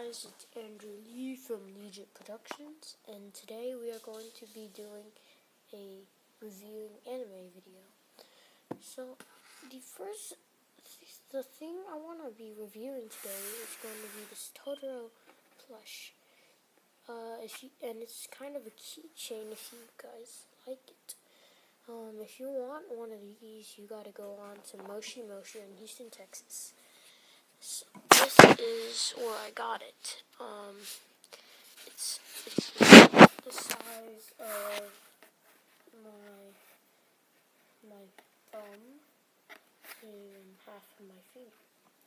guys, it's Andrew Lee from Legion Productions, and today we are going to be doing a reviewing anime video. So, the thing I want to be reviewing today is going to be this Totoro plush. And it's kind of a keychain if you guys like it. If you want one of these, you gotta go on to Moshi Moshi in Houston, Texas. So this is where I got it. It's the size of my thumb and half of my finger,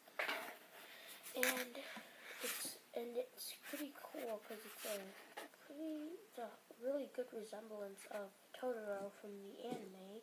and it's pretty cool because it's a really good resemblance of Totoro from the anime,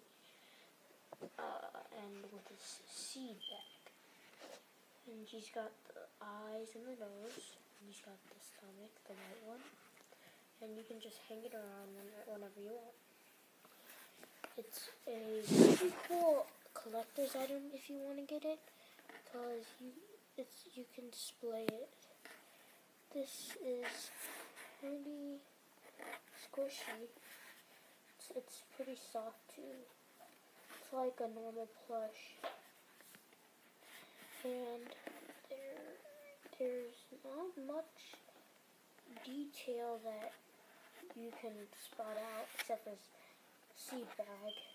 and with his seed bag. And he's got the eyes and the nose, and he's got the stomach, the white one, and you can just hang it around whenever you want. It's a pretty cool collector's item if you want to get it, because you can display it. This is pretty squishy. It's pretty soft too. It's like a normal plush. And there's not much detail that you can spot out except for seed bag.